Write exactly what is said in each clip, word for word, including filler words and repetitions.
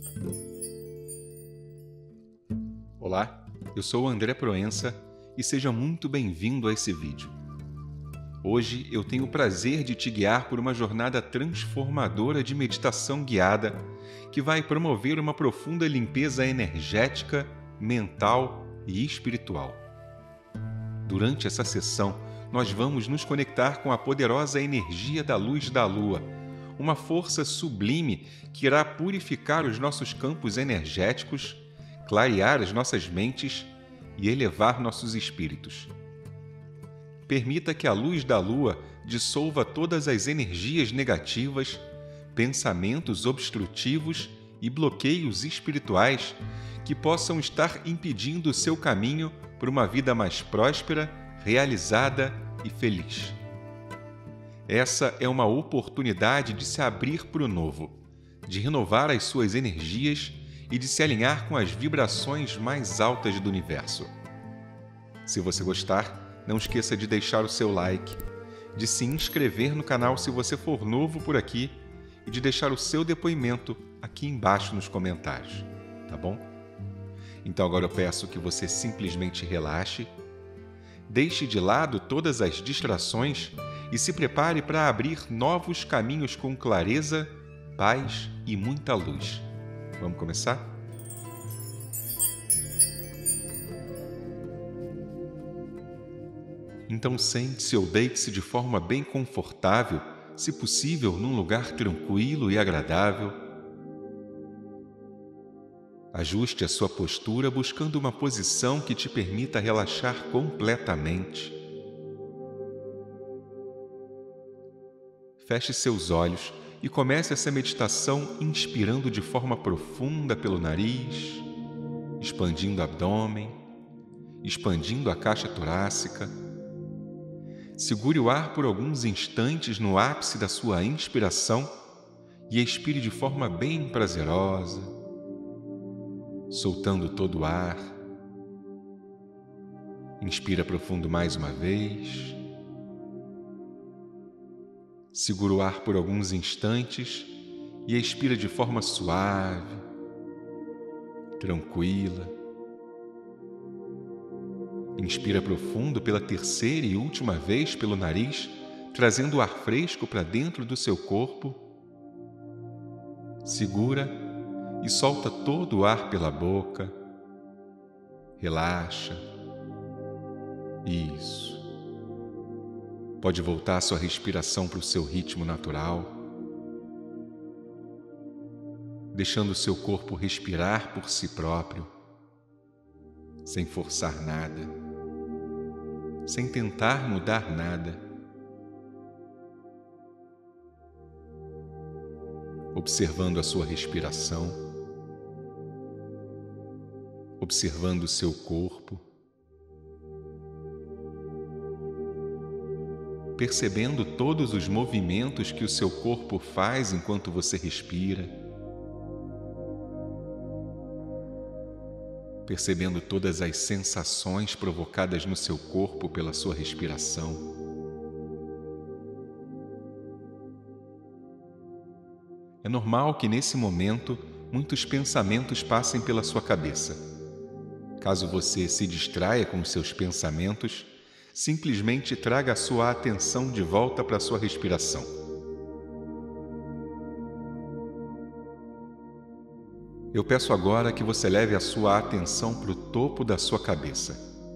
Olá, eu sou o André Proença e seja muito bem-vindo a esse vídeo. Hoje eu tenho o prazer de te guiar por uma jornada transformadora de meditação guiada que vai promover uma profunda limpeza energética, mental e espiritual. Durante essa sessão, nós vamos nos conectar com a poderosa energia da luz da Lua, uma força sublime que irá purificar os nossos campos energéticos, clarear as nossas mentes e elevar nossos espíritos. Permita que a luz da Lua dissolva todas as energias negativas, pensamentos obstrutivos e bloqueios espirituais que possam estar impedindo o seu caminho por uma vida mais próspera, realizada e feliz. Essa é uma oportunidade de se abrir para o novo, de renovar as suas energias e de se alinhar com as vibrações mais altas do universo. Se você gostar, não esqueça de deixar o seu like, de se inscrever no canal se você for novo por aqui e de deixar o seu depoimento aqui embaixo nos comentários, tá bom? Então agora eu peço que você simplesmente relaxe, deixe de lado todas as distrações e se prepare para abrir novos caminhos com clareza, paz e muita luz. Vamos começar? Então sente-se ou deite-se de forma bem confortável, se possível num lugar tranquilo e agradável. Ajuste a sua postura buscando uma posição que te permita relaxar completamente. Feche seus olhos e comece essa meditação inspirando de forma profunda pelo nariz, expandindo o abdômen, expandindo a caixa torácica. Segure o ar por alguns instantes no ápice da sua inspiração e expire de forma bem prazerosa, soltando todo o ar. Inspira profundo mais uma vez. Segura o ar por alguns instantes e expira de forma suave, tranquila. Inspira profundo pela terceira e última vez pelo nariz, trazendo o ar fresco para dentro do seu corpo. Segura e solta todo o ar pela boca. Relaxa. Isso. Pode voltar a sua respiração para o seu ritmo natural, deixando o seu corpo respirar por si próprio, sem forçar nada, sem tentar mudar nada. Observando a sua respiração, observando o seu corpo, percebendo todos os movimentos que o seu corpo faz enquanto você respira, percebendo todas as sensações provocadas no seu corpo pela sua respiração. É normal que nesse momento muitos pensamentos passem pela sua cabeça. Caso você se distraia com os seus pensamentos, simplesmente traga a sua atenção de volta para a sua respiração. Eu peço agora que você leve a sua atenção para o topo da sua cabeça.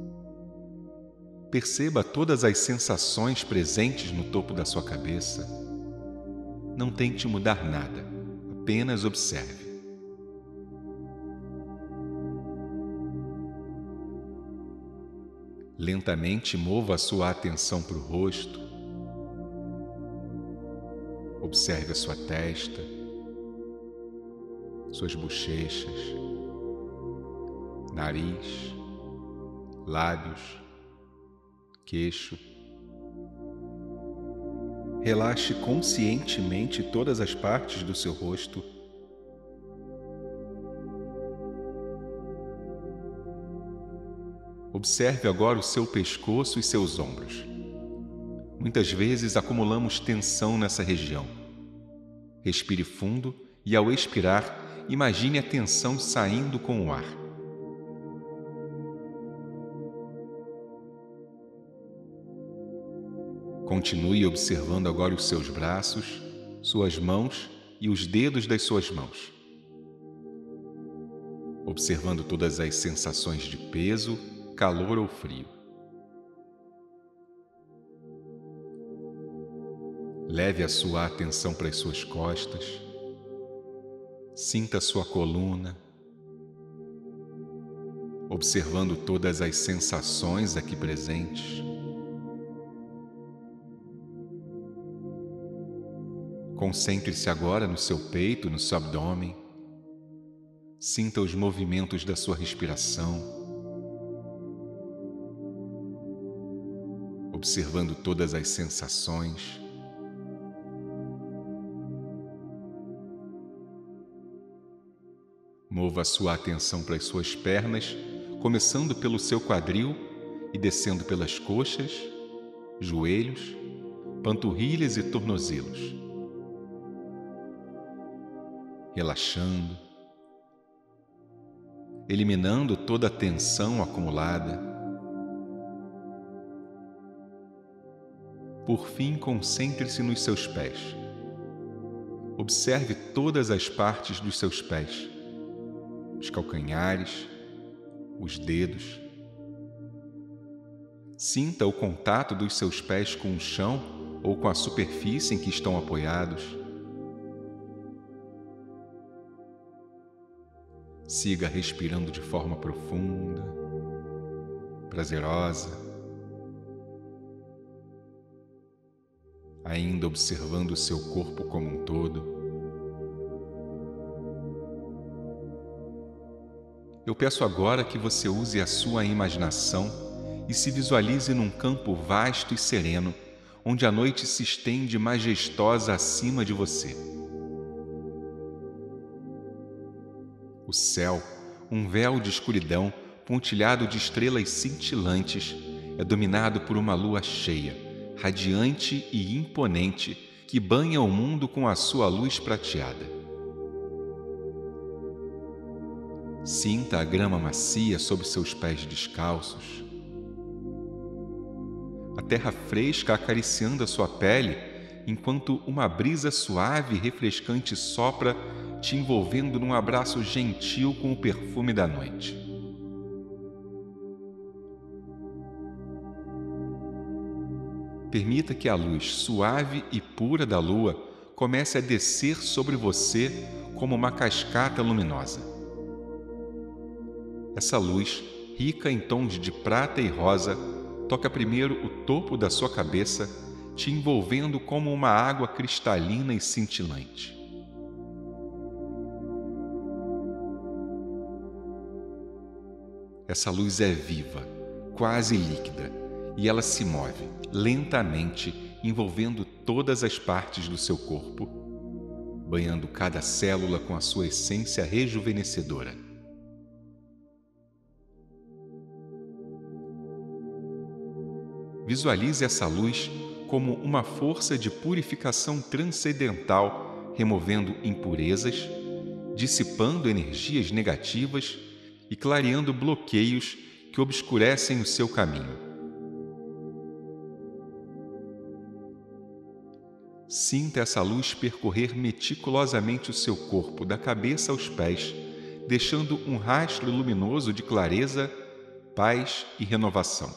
Perceba todas as sensações presentes no topo da sua cabeça. Não tente mudar nada, apenas observe. Lentamente mova a sua atenção para o rosto. Observe a sua testa, suas bochechas, nariz, lábios, queixo. Relaxe conscientemente todas as partes do seu rosto. Observe agora o seu pescoço e seus ombros. Muitas vezes acumulamos tensão nessa região. Respire fundo e, ao expirar, imagine a tensão saindo com o ar. Continue observando agora os seus braços, suas mãos e os dedos das suas mãos. Observando todas as sensações de peso, calor ou frio. Leve a sua atenção para as suas costas. Sinta a sua coluna. Observando todas as sensações aqui presentes. Concentre-se agora no seu peito, no seu abdômen. Sinta os movimentos da sua respiração. Observando todas as sensações. Mova a sua atenção para as suas pernas, começando pelo seu quadril e descendo pelas coxas, joelhos, panturrilhas e tornozelos. Relaxando, eliminando toda a tensão acumulada. Por fim, concentre-se nos seus pés. Observe todas as partes dos seus pés, os calcanhares, os dedos. Sinta o contato dos seus pés com o chão ou com a superfície em que estão apoiados. Siga respirando de forma profunda, prazerosa, ainda observando o seu corpo como um todo. Eu peço agora que você use a sua imaginação e se visualize num campo vasto e sereno, onde a noite se estende majestosa acima de você. O céu, um véu de escuridão, pontilhado de estrelas cintilantes, é dominado por uma lua cheia, radiante e imponente, que banha o mundo com a sua luz prateada. Sinta a grama macia sob seus pés descalços, a terra fresca acariciando a sua pele, enquanto uma brisa suave e refrescante sopra, te envolvendo num abraço gentil com o perfume da noite. Permita que a luz suave e pura da lua comece a descer sobre você como uma cascata luminosa. Essa luz, rica em tons de prata e rosa, toca primeiro o topo da sua cabeça, te envolvendo como uma água cristalina e cintilante. Essa luz é viva, quase líquida, e ela se move lentamente, envolvendo todas as partes do seu corpo, banhando cada célula com a sua essência rejuvenescedora. Visualize essa luz como uma força de purificação transcendental, removendo impurezas, dissipando energias negativas e clareando bloqueios que obscurecem o seu caminho. Sinta essa luz percorrer meticulosamente o seu corpo, da cabeça aos pés, deixando um rastro luminoso de clareza, paz e renovação,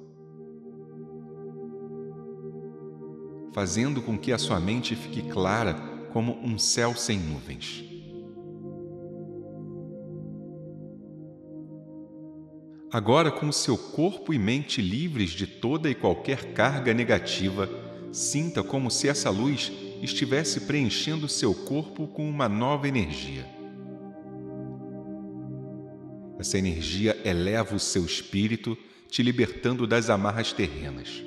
fazendo com que a sua mente fique clara como um céu sem nuvens. Agora, com o seu corpo e mente livres de toda e qualquer carga negativa, sinta como se essa luz estivesse preenchendo seu corpo com uma nova energia. Essa energia eleva o seu espírito, te libertando das amarras terrenas.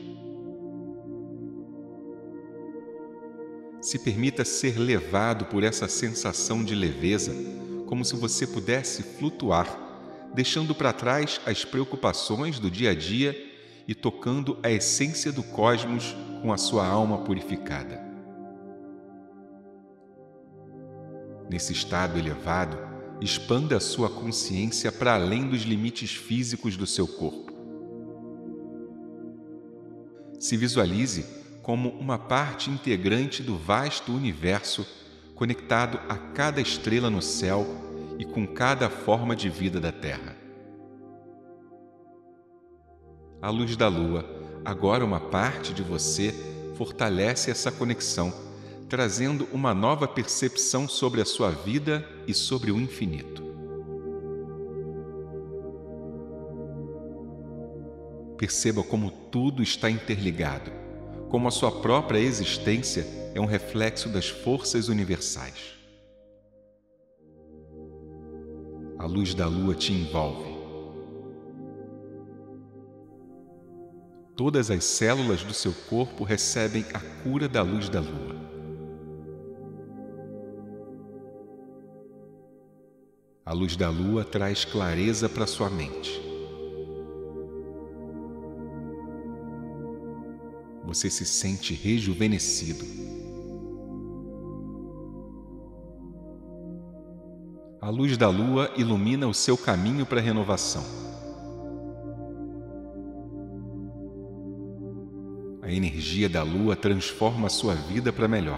Se permita ser levado por essa sensação de leveza, como se você pudesse flutuar, deixando para trás as preocupações do dia a dia e tocando a essência do cosmos com a sua alma purificada. Nesse estado elevado, expanda a sua consciência para além dos limites físicos do seu corpo. Se visualize como uma parte integrante do vasto universo, conectado a cada estrela no céu e com cada forma de vida da Terra. A luz da Lua, agora uma parte de você, fortalece essa conexão, trazendo uma nova percepção sobre a sua vida e sobre o infinito. Perceba como tudo está interligado, como a sua própria existência é um reflexo das forças universais. A luz da Lua te envolve. Todas as células do seu corpo recebem a cura da luz da Lua. A luz da Lua traz clareza para sua mente. Você se sente rejuvenescido. A luz da Lua ilumina o seu caminho para a renovação. A energia da Lua transforma a sua vida para melhor.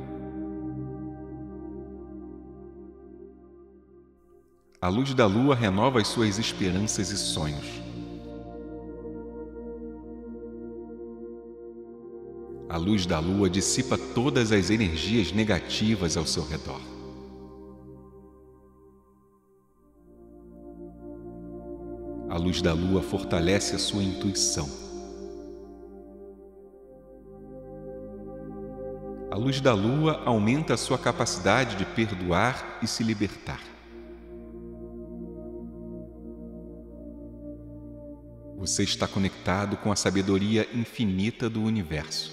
A luz da Lua renova as suas esperanças e sonhos. A luz da Lua dissipa todas as energias negativas ao seu redor. A luz da Lua fortalece a sua intuição. A luz da Lua aumenta a sua capacidade de perdoar e se libertar. Você está conectado com a sabedoria infinita do universo.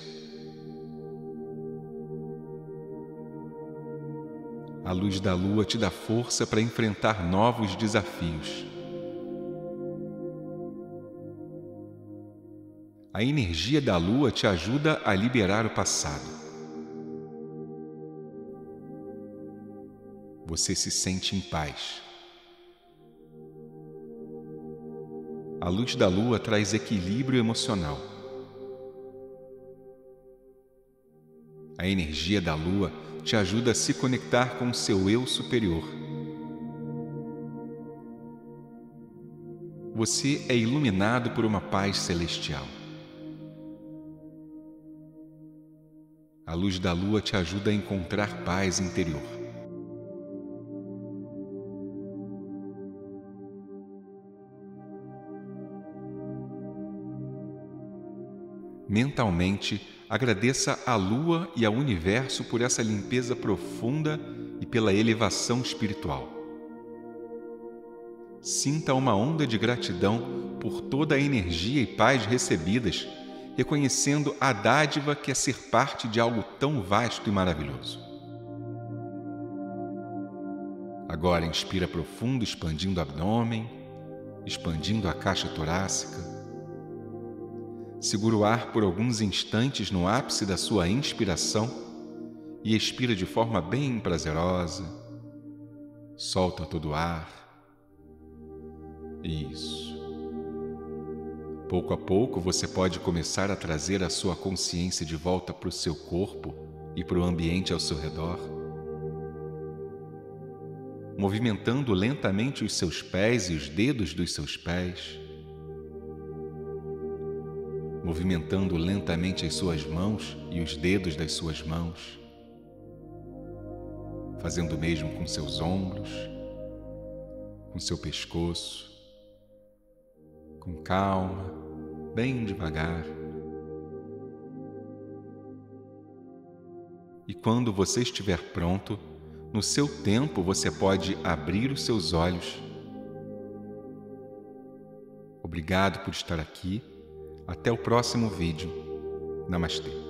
A luz da Lua te dá força para enfrentar novos desafios. A energia da Lua te ajuda a liberar o passado. Você se sente em paz. A luz da Lua traz equilíbrio emocional. A energia da Lua te ajuda a se conectar com o seu eu superior. Você é iluminado por uma paz celestial. A luz da Lua te ajuda a encontrar paz interior. Mentalmente, agradeça à Lua e ao Universo por essa limpeza profunda e pela elevação espiritual. Sinta uma onda de gratidão por toda a energia e paz recebidas, reconhecendo a dádiva que é ser parte de algo tão vasto e maravilhoso. Agora inspira profundo, expandindo o abdômen, expandindo a caixa torácica. Segura o ar por alguns instantes no ápice da sua inspiração e expira de forma bem prazerosa. Solta todo o ar. Isso. Pouco a pouco você pode começar a trazer a sua consciência de volta para o seu corpo e para o ambiente ao seu redor, movimentando lentamente os seus pés e os dedos dos seus pés, movimentando lentamente as suas mãos e os dedos das suas mãos, fazendo o mesmo com seus ombros, com seu pescoço, com calma, bem devagar. E quando você estiver pronto, no seu tempo você pode abrir os seus olhos. Obrigado por estar aqui. Até o próximo vídeo. Namastê.